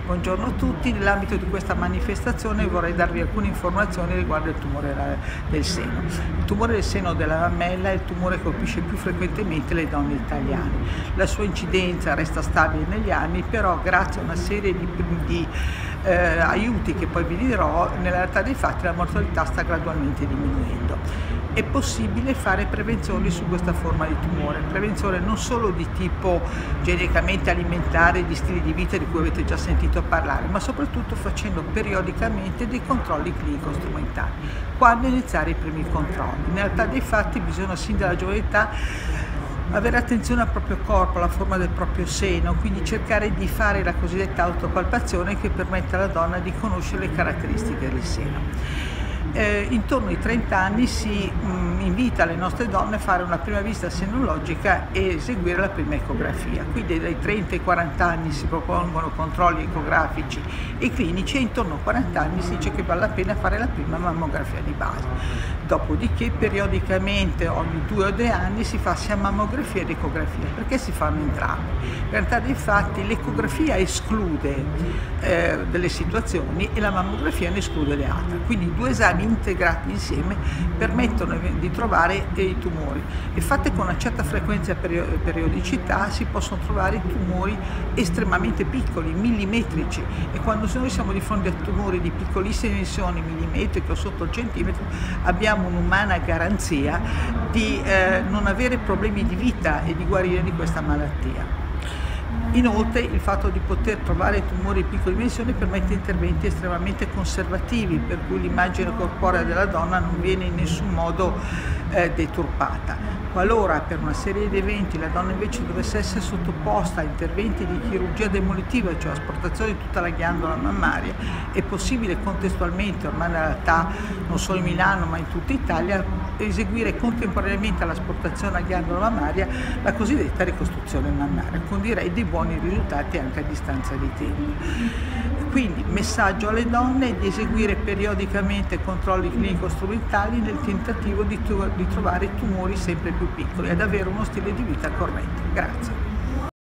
Buongiorno a tutti, nell'ambito di questa manifestazione vorrei darvi alcune informazioni riguardo il tumore del seno. Il tumore del seno della mammella è il tumore che colpisce più frequentemente le donne italiane. La sua incidenza resta stabile negli anni, però grazie a una serie di aiuti che poi vi dirò, nella realtà dei fatti la mortalità sta gradualmente diminuendo. È possibile fare prevenzioni su questa forma di tumore, prevenzione non solo di tipo genericamente alimentare, di stili di vita di cui avete già sentito parlare, ma soprattutto facendo periodicamente dei controlli clinico-strumentali. Quando iniziare i primi controlli? In realtà dei fatti bisogna sin dalla giovane età avere attenzione al proprio corpo, alla forma del proprio seno, quindi cercare di fare la cosiddetta autopalpazione che permette alla donna di conoscere le caratteristiche del seno. Intorno ai 30 anni si invita le nostre donne a fare una prima visita senologica e eseguire la prima ecografia. Quindi dai 30 ai 40 anni si propongono controlli ecografici e clinici e intorno ai 40 anni si dice che vale la pena fare la prima mammografia di base. Dopodiché periodicamente ogni 2 o 3 anni si fa sia mammografia ed ecografia. Perché si fanno entrambi? In realtà dei fatti l'ecografia esclude delle situazioni e la mammografia ne esclude le altre. Quindi i due esami integrati insieme permettono di trovare i tumori e fatte con una certa frequenza e periodicità si possono trovare tumori estremamente piccoli, millimetrici, e quando noi siamo di fronte a tumori di piccolissime dimensioni, millimetriche o sotto il centimetro, abbiamo un'umana garanzia di non avere problemi di vita e di guarire di questa malattia. Inoltre il fatto di poter trovare tumori di piccole dimensioni permette interventi estremamente conservativi, per cui l'immagine corporea della donna non viene in nessun modo deturpata. Qualora per una serie di eventi la donna invece dovesse essere sottoposta a interventi di chirurgia demolitiva, cioè asportazione di tutta la ghiandola mammaria, è possibile contestualmente, ormai nella realtà non solo in Milano ma in tutta Italia, eseguire contemporaneamente all'asportazione alla ghiandola mammaria la cosiddetta ricostruzione mammaria, con direi dei buoni risultati anche a distanza di tempo. Quindi messaggio alle donne è di eseguire periodicamente controlli clinico-strumentali nel tentativo di trovare tumori sempre più piccoli ed avere uno stile di vita corretto. Grazie.